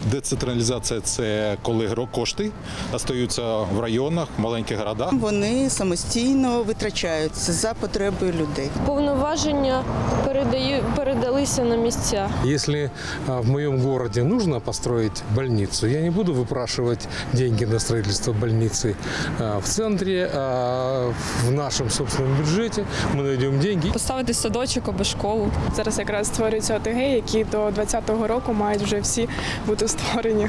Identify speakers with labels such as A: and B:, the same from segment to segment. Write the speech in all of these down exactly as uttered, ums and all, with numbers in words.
A: Децентралізація – це коли кошти остаються в районах, в маленьких городах.
B: Вони самостійно витрачаються за потреби людей.
C: Повноваження передаю, передалися на місця.
D: Если в моем городе нужно построить больницу, я не буду выпрашивать деньги на строительство больницы в центре, а в нашем собственном бюджете мы найдем деньги.
E: Поставити садочок або школу. Зараз якраз створюються О Те Ге, які до двадцятого року мають вже всі бути створені.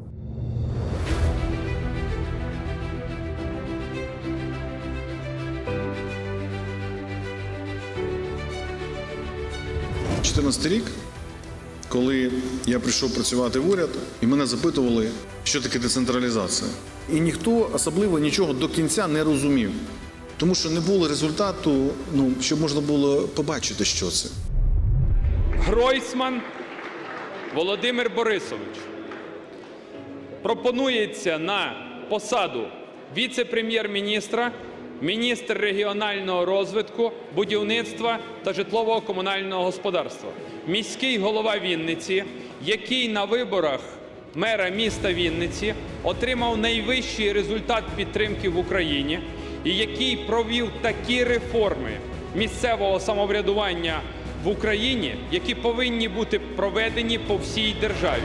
F: чотирнадцятий рік, коли я прийшов працювати в уряд, і мене запитували, що таке децентралізація. І ніхто особливо нічого до кінця не розумів, тому що не було результату, ну, щоб можна було побачити, що це.
G: Гройсман Володимир Борисович пропонується на посаду віце-прем'єр-міністра, міністр регіонального розвитку, будівництва та житлово-комунального господарства. Міський голова Вінниці, який на виборах мера міста Вінниці отримав найвищий результат підтримки в Україні і який провів такі реформи місцевого самоврядування в Україні, які повинні бути проведені по всій державі.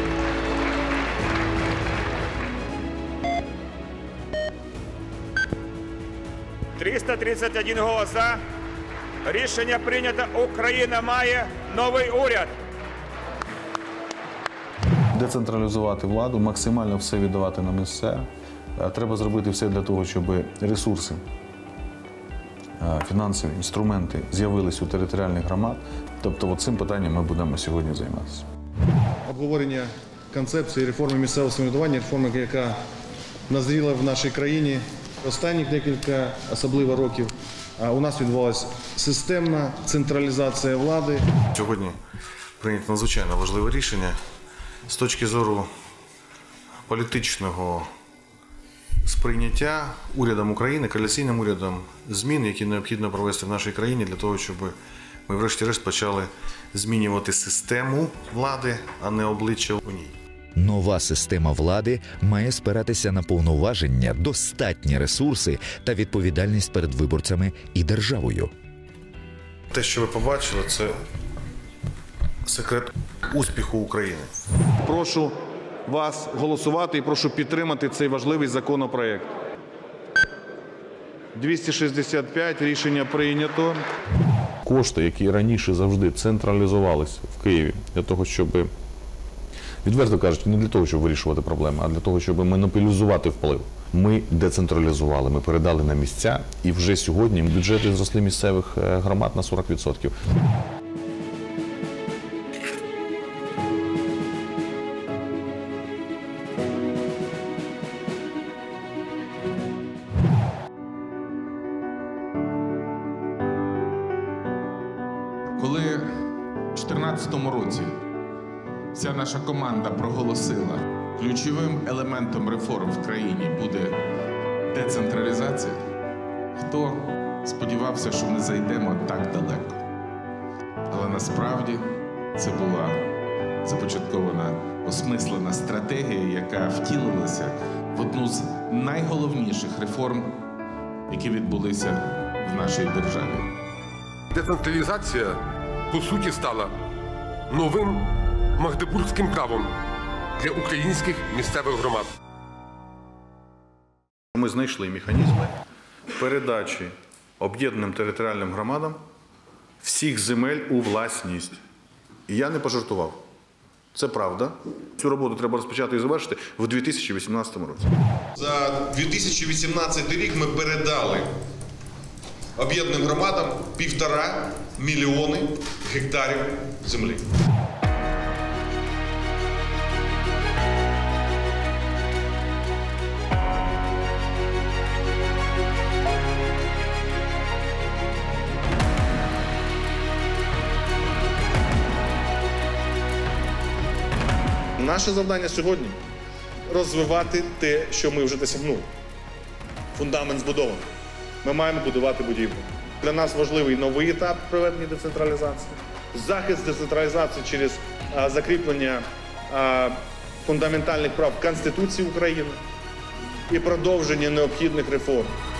H: триста тридцять один голос за. Рішення прийнято. Україна має новий уряд.
I: Децентралізувати владу, максимально все віддавати на місця. Треба зробити все для того, щоб ресурси, фінансові інструменти з'явились у територіальних громад. Тобто цим питанням ми будемо сьогодні займатися.
J: Обговорення концепції реформи місцевого самоврядування, реформи, яка назріла в нашій країні останніх декілька, особливо років, у нас відбувалася системна централізація влади.
I: Сьогодні прийнято надзвичайно важливе рішення з точки зору політичного сприйняття урядом України, коаліційним урядом змін, які необхідно провести в нашій країні для того, щоб ми врешті-решт почали змінювати систему влади, а не обличчя у ній.
K: Нова система влади має спиратися на повноваження, достатні ресурси та відповідальність перед виборцями і державою.
I: Те, що ви побачили, це секрет успіху України.
J: Прошу вас голосувати і прошу підтримати цей важливий законопроект. двісті шістдесят п'ять, рішення прийнято.
L: Кошти, які раніше завжди централізувалися в Києві для того, щоб, відверто кажучи, не для того, щоб вирішувати проблеми, а для того, щоб монополізувати вплив. Ми децентралізували, ми передали на місця, і вже сьогодні бюджети зросли місцевих громад на сорок відсотків.
M: Коли у дві тисячі чотирнадцятому році вся наша команда проголосила, ключовим елементом реформ в країні буде децентралізація, хто сподівався, що ми зайдемо так далеко. Але насправді це була започаткована, осмислена стратегія, яка втілилася в одну з найголовніших реформ, які відбулися в нашій державі.
N: Децентралізація, по суті, стала новим магдебурзьким правом для українських місцевих громад.
F: Ми знайшли механізми передачі об'єднаним територіальним громадам всіх земель у власність. І я не пожартував. Це правда. Цю роботу треба розпочати і завершити в дві тисячі вісімнадцятому році.
O: За дві тисячі вісімнадцятий рік ми передали об'єднаним громадам півтора мільйони гектарів землі.
J: Наше завдання сьогодні – розвивати те, що ми вже досягнули. Фундамент збудований. Ми маємо будувати будівлю. Для нас важливий новий етап проведення децентралізації, захист децентралізації через а, закріплення а, фундаментальних прав Конституції України і продовження необхідних реформ.